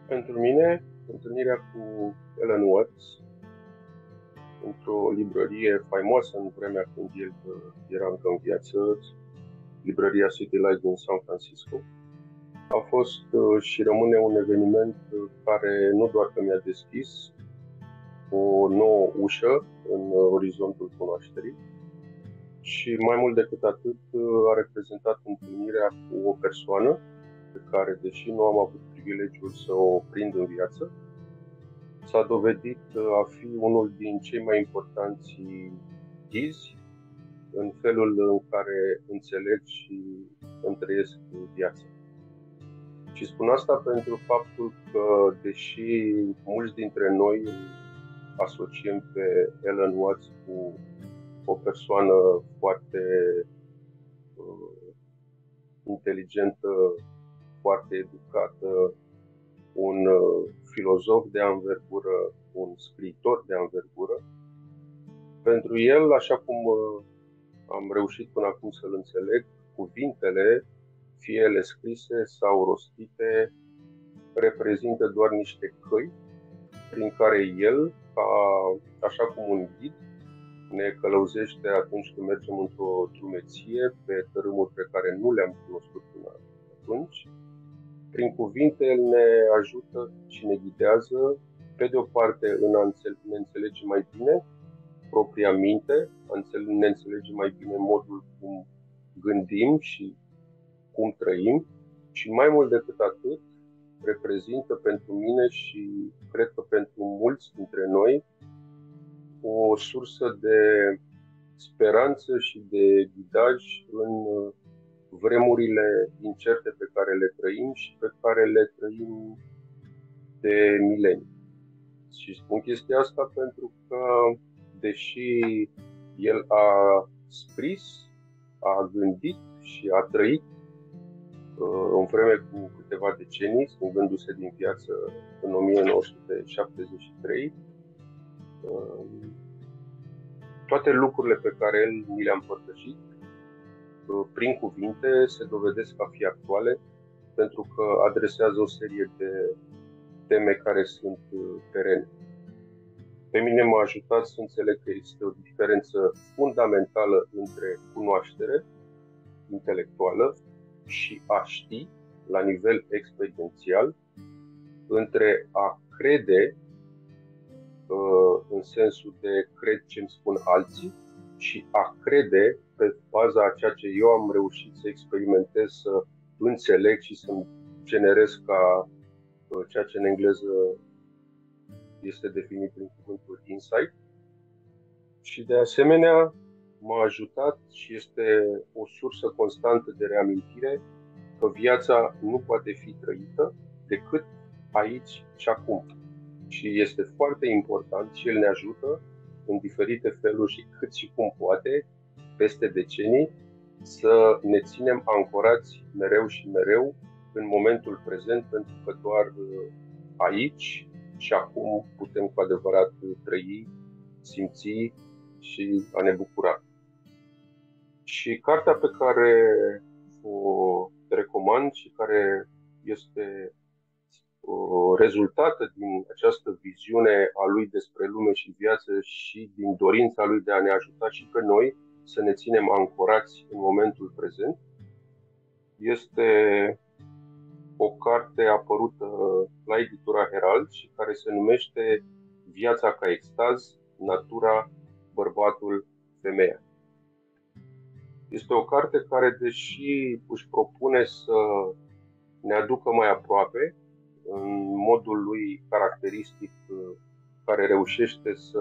Pentru mine, întâlnirea cu Alan Watts într-o librărie faimoasă în vremea când el era încă în viață, librăria City Light din San Francisco, a fost și rămâne un eveniment care nu doar că mi-a deschis o nouă ușă în orizontul cunoașterii, și mai mult decât atât a reprezentat întâlnirea cu o persoană pe care, deși nu am avut privilegiul să o prind în viață, s-a dovedit a fi unul din cei mai importanți ghizi în felul în care înțeleg și îmi trăiesc viața. Și spun asta pentru faptul că, deși mulți dintre noi îl asociem pe Alan Watts cu o persoană foarte inteligentă, foarte educată, un filozof de anvergură, un scriitor de anvergură, pentru el, așa cum am reușit până acum să-l înțeleg, cuvintele, fie ele scrise sau rostite, reprezintă doar niște căi prin care el, așa cum un ghid, ne călăuzește atunci când mergem într-o drumeție pe tărâmuri pe care nu le-am cunoscut până atunci. Prin cuvinte, el ne ajută și ne ghidează, pe de o parte, în a ne înțelege mai bine propria minte, a ne înțelege mai bine modul cum gândim și cum trăim, și mai mult decât atât, reprezintă pentru mine și cred că pentru mulți dintre noi o sursă de speranță și de ghidaj în vremurile incerte pe care le trăim și pe care le trăim de milenii. Și spun chestia asta pentru că, deși el a scris, a gândit și a trăit în vreme cu câteva decenii, stingându-se din viață în 1973, toate lucrurile pe care el ni le-a împărtășit prin cuvinte se dovedesc a fi actuale, pentru că adresează o serie de teme care sunt perene. Pe mine m-a ajutat să înțeleg că există o diferență fundamentală între cunoaștere intelectuală și a ști la nivel experiențial, între a crede în sensul de cred ce-mi spun alții și a crede pe baza a ceea ce eu am reușit să experimentez, să înțeleg și să-mi generez ca ceea ce în engleză este definit prin cuvântul insight. Și de asemenea m-a ajutat și este o sursă constantă de reamintire că viața nu poate fi trăită decât aici și acum. Și este foarte important și el ne ajută în diferite feluri și cât și cum poate, peste decenii, să ne ținem ancorați mereu și mereu în momentul prezent, pentru că doar aici și acum putem cu adevărat trăi, simți și a ne bucura. Și cartea pe care o recomand și care este rezultată din această viziune a lui despre lume și viață și din dorința lui de a ne ajuta și pe noi să ne ținem ancorați în momentul prezent, este o carte apărută la editura Herald și care se numește Viața ca extaz, natura, bărbatul, femeia. Este o carte care, deși își propune să ne aducă mai aproape, în modul lui caracteristic, care reușește să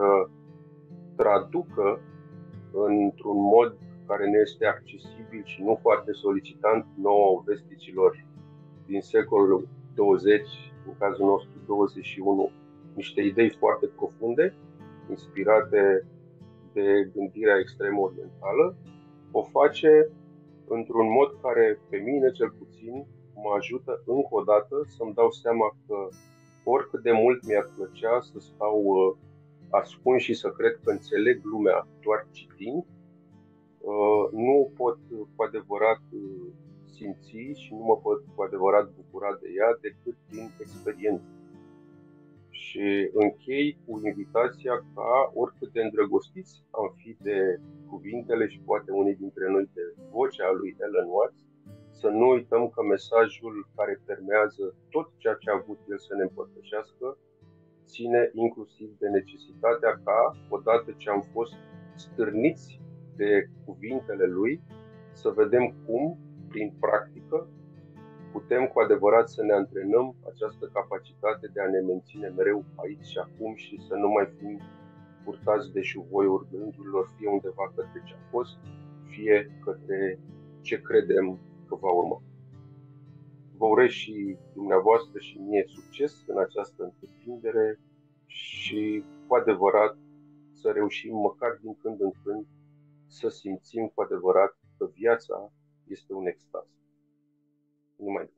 traducă într-un mod care ne este accesibil și nu foarte solicitant nouă vesticilor din secolul 20, în cazul nostru 21, niște idei foarte profunde, inspirate de gândirea extrem orientală, o face într-un mod care, pe mine cel puțin, mă ajută încă o dată să-mi dau seama că oricât de mult mi-ar plăcea să stau ascuns și să cred că înțeleg lumea doar citind, nu pot cu adevărat simți și nu mă pot cu adevărat bucura de ea decât prin experiență. Și închei cu invitația ca, oricât de îndrăgostiți am fi de cuvintele și poate unii dintre noi de vocea lui Alan Watts, să nu uităm că mesajul care permează tot ceea ce a avut el să ne împărtășească ține inclusiv de necesitatea ca, odată ce am fost stârniți de cuvintele lui, să vedem cum, prin practică, putem cu adevărat să ne antrenăm această capacitate de a ne menține mereu aici și acum și să nu mai fim purtați de șuvoiuri gândurilor, fie undeva către ce a fost, fie către ce credem că va urma. Vă urez și dumneavoastră și mie succes în această întreprindere și cu adevărat să reușim măcar din când în când să simțim cu adevărat că viața este un extaz. Numai